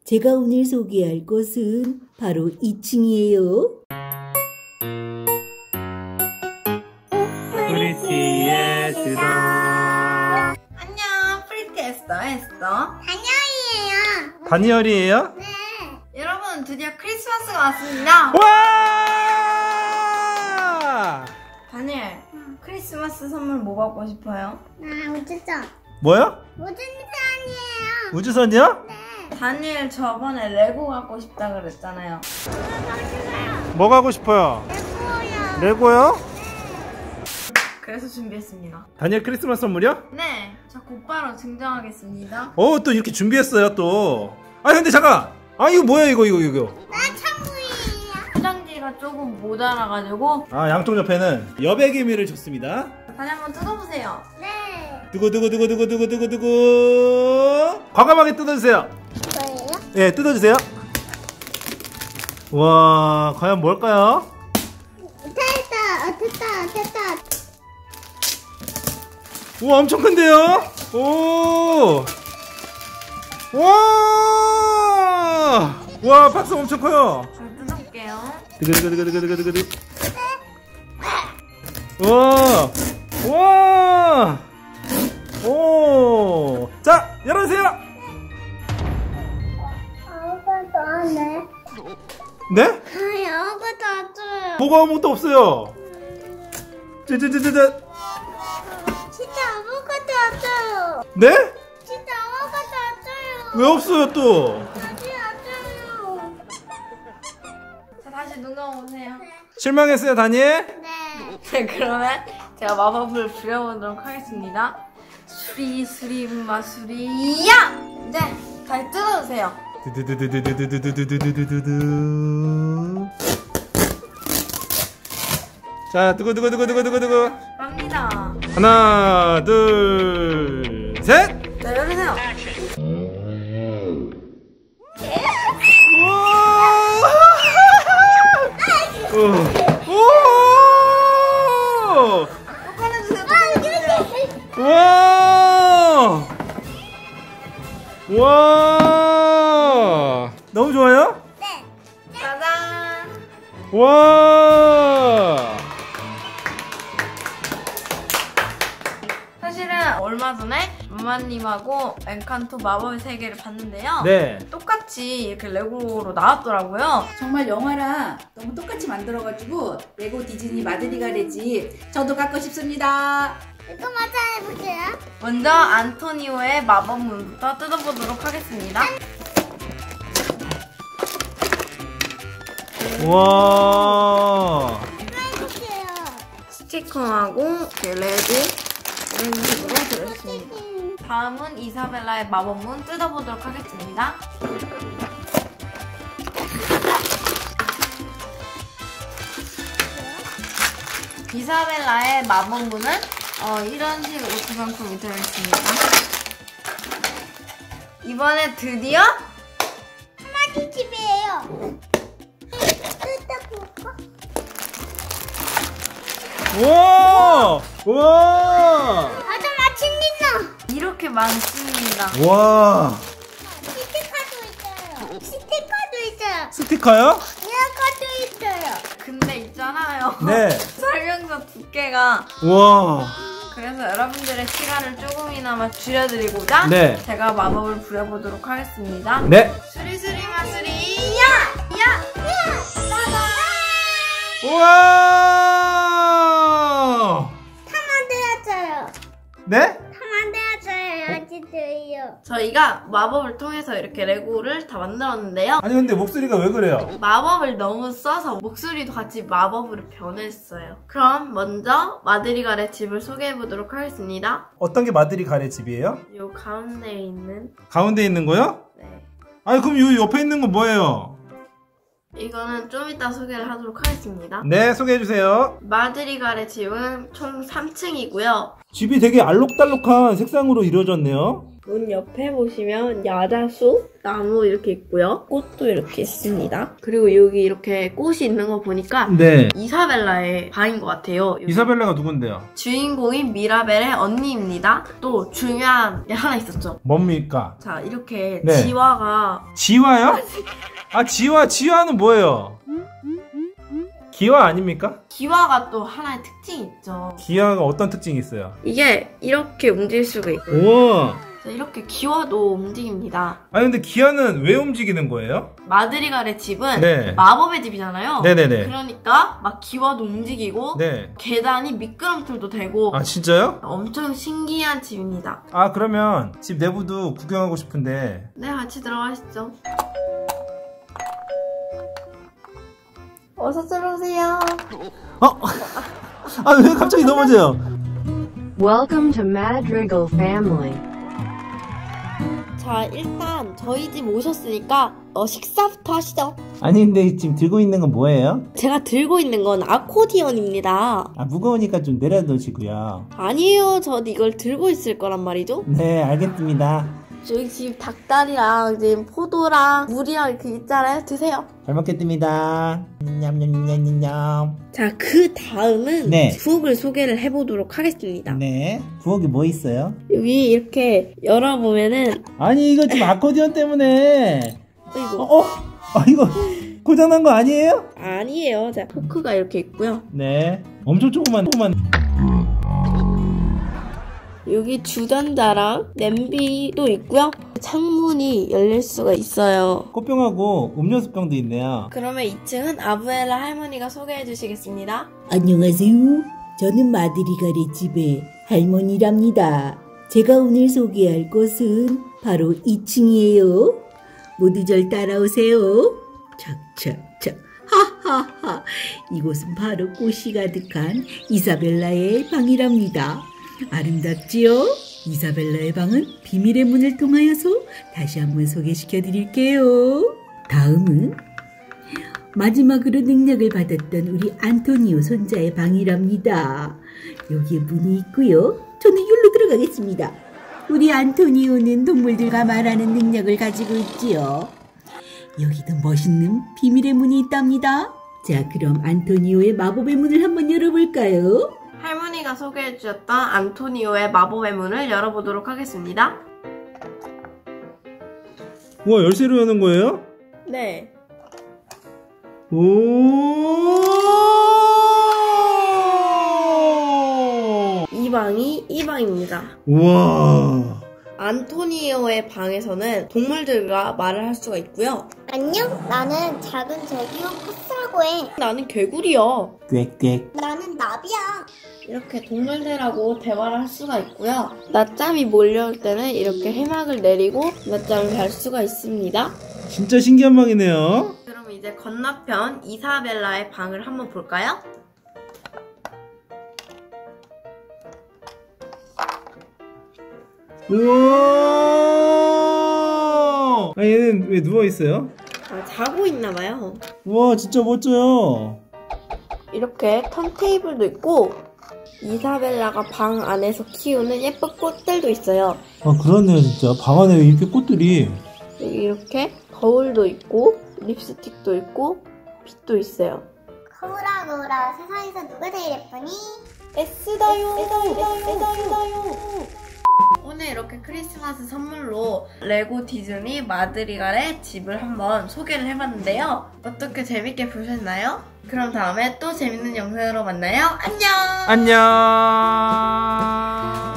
제가 오늘 소개할 곳은 바로 2층이에요. 프리티의 드럼. 안녕, 프리티 에스더. 다니엘이에요. 다니엘이에요? 네. 여러분, 드디어 크리스마스가 왔습니다. 와! 다니엘, 크리스마스 선물 뭐 받고 싶어요? 나 우주선. 뭐요? 우주선이에요. 우주선이요? 네. 다니엘 저번에 레고 갖고 싶다 그랬잖아요. 뭐 가고 싶어요? 레고요. 레고요? 그래서 준비했습니다. 다니엘 크리스마스 선물이요? 네, 저 곧바로 증정하겠습니다. 또 이렇게 준비했어요 또. 근데 잠깐. 이거 뭐야 이거. 나 창구이에요. 포장지가 조금 모자라가지고 양쪽 옆에는 여백의미를 줬습니다. 다시 한번 뜯어보세요. 네. 두구두구두구두구두구두구. 과감하게 뜯어주세요. 뭐예요? 예, 뜯어주세요. 와, 과연 뭘까요? 됐다. 우와, 엄청 큰데요? 오! 와, 박스 엄청 커요. 잘 뜯어볼게요. 두구두구두구두구두구두구. 와! 오! 자, 열어주세요! 아무것도 안 해. 네? 아무것도 안 줘요. 뭐가 아무것도 없어요. 쯔쯔쯔쯔쯔. 진짜 아무것도 안 줘요. 네? 진짜 아무것도 안 줘요. 왜 없어요 또? 진짜 안 줘요. 자, 다시 눈 감아보세요. 실망했어요 다니엘? 네, 그러면 제가 마법을 부려보도록 하겠습니다. 수리 마수리야! 이제 다시 뜯어주세요. 두두두두두두두두두두두두. 자, 두구두구두구두구두구. 갑니다. 하나, 둘, 셋. 자, 열으세요. 오! 꺼내주세요. 와! 와! 너무 좋아요? 네. 짜잔! 와! 사실은 얼마 전에 마마님하고 엔칸토 마법의 세계를 봤는데요. 네. 똑같이 이렇게 레고로 나왔더라고요. 정말 영화랑 너무 똑같이 만들어가지고 레고 디즈니 마드리가레집 저도 갖고 싶습니다. 이거 맞아 해볼게요. 먼저 안토니오의 마법문부터 뜯어보도록 하겠습니다. 와! 해볼게요. 스티커하고 레드 이런 식으로 들어있습니다. 다음은 이사벨라의 마법문 뜯어보도록 하겠습니다. 이사벨라의 마법문은 이런 식으로 오트 상품이 들어있습니다. 이번에 드디어 한마디 집이에요. 뜯어볼까? 와! 와! 맞아 맞춥니다. 이렇게 많습니다. 와! 스티커도 있어요. 스티커요? 이거도 있어요. 근데 있잖아요. 네. 설명서 두께가 와! 그래서 여러분들의 시간을 조금이나마 줄여드리고자 네. 제가 마법을 부려보도록 하겠습니다. 네. 수리수리 마수리 야! 우와! 다 만들었어요. 네? 다 만들었어요. 아직도요. 저희가 마법을 통해서 이렇게 레고를 다 만들었는데요. 아니 근데 목소리가 왜 그래요? 마법을 너무 써서 목소리도 같이 마법으로 변했어요. 그럼 먼저 마드리갈의 집을 소개해보도록 하겠습니다. 어떤 게 마드리갈의 집이에요? 요 가운데에 있는 가운데 있는 거요? 네. 아니 그럼 요 옆에 있는 건 뭐예요? 이거는 좀 이따 소개를 하도록 하겠습니다. 네, 소개해주세요. 마드리갈의 집은 총 3층이고요. 집이 되게 알록달록한 색상으로 이루어졌네요. 문 옆에 보시면 야자수 나무 이렇게 있고요. 꽃도 이렇게 있습니다. 그리고 여기 이렇게 꽃이 있는 거 보니까 네. 이사벨라의 방인 것 같아요. 여기 이사벨라가 누군데요? 주인공인 미라벨의 언니입니다. 또 중요한 게 하나 있었죠. 뭡니까? 자, 이렇게 네. 지화가 지화요? 아, 지화는 뭐예요? 기화 아닙니까? 기화가 또 하나의 특징이 있죠. 기화가 어떤 특징이 있어요? 이게 이렇게 움직일 수가 있고 우와. 이렇게 기화도 움직입니다. 아니 근데 기화는 왜 움직이는 거예요? 마드리갈의 집은 네. 마법의 집이잖아요. 네네네. 그러니까 막 기화도 움직이고 네. 계단이 미끄럼틀도 되고 아 진짜요? 엄청 신기한 집입니다. 아 그러면 집 내부도 구경하고 싶은데. 네, 같이 들어가시죠. 어서 들어오세요. 아 왜 갑자기 넘어져요? Welcome to Madrigal Family. 자, 일단 저희 집 오셨으니까 식사부터 하시죠. 아니 근데 지금 들고 있는 건 뭐예요? 제가 들고 있는 건 아코디언입니다. 아 무거우니까 좀 내려놓으시고요. 아니에요, 전 이걸 들고 있을 거란 말이죠. 네 알겠습니다. 저희 집 닭다리랑 지금 포도랑 물이랑 이렇게 있잖아요. 드세요. 잘 먹겠습니다. 냠냠냠냠냠. 자, 그 다음은 네. 부엌을 소개를 해보도록 하겠습니다. 네. 부엌에 뭐 있어요? 여기 이렇게 열어보면은 아니 이거 지금 아코디언 때문에. 이거 이거 고장난 거 아니에요? 아니에요. 자, 포크가 이렇게 있고요. 네. 엄청 조그만. 여기 주전자랑 냄비도 있고요. 창문이 열릴 수가 있어요. 꽃병하고 음료수병도 있네요. 그러면 2층은 아부엘라 할머니가 소개해 주시겠습니다. 안녕하세요. 저는 마드리갈의 집의 할머니랍니다. 제가 오늘 소개할 곳은 바로 2층이에요. 모두 절 따라오세요. 착착착. 하하하. 이곳은 바로 꽃이 가득한 이사벨라의 방이랍니다. 아름답지요? 이사벨라의 방은 비밀의 문을 통하여서 다시 한번 소개시켜 드릴게요. 다음은 마지막으로 능력을 받았던 우리 안토니오 손자의 방이랍니다. 여기에 문이 있고요. 저는 여기로 들어가겠습니다. 우리 안토니오는 동물들과 말하는 능력을 가지고 있지요. 여기도 멋있는 비밀의 문이 있답니다. 자, 그럼 안토니오의 마법의 문을 한번 열어볼까요? 할머니가 소개해 주셨던 안토니오의 마법의 문을 열어보도록 하겠습니다. 우와 열쇠로 여는 거예요? 네. 오. 이 방이 이 방입니다. 우와. 안토니오의 방에서는 동물들과 말을 할 수가 있고요. 안녕, 나는 작은 제기용 코스라고 해. 나는 개구리야. 꽥꽥. 나는 나비야. 이렇게 동물들하고 대화를 할 수가 있고요. 낮잠이 몰려올 때는 이렇게 해막을 내리고 낮잠을 잘 수가 있습니다. 진짜 신기한 방이네요. 그럼 이제 건너편 이사벨라의 방을 한번 볼까요? 우와. 아 얘는 왜 누워있어요? 자고 있나봐요. 우와 진짜 멋져요. 이렇게 턴테이블도 있고 이사벨라가 방 안에서 키우는 예쁜 꽃들도 있어요. 아 그러네요 진짜. 방 안에 이렇게 꽃들이. 여기 이렇게 거울도 있고 립스틱도 있고 빛도 있어요. 거울아, 세상에서 누가 제일 예쁘니? 에스다요. 오늘 이렇게 크리스마스 선물로 레고 디즈니 마드리갈의 집을 한번 소개를 해봤는데요. 어떻게 재밌게 보셨나요? 그럼 다음에 또 재밌는 영상으로 만나요. 안녕! 안녕.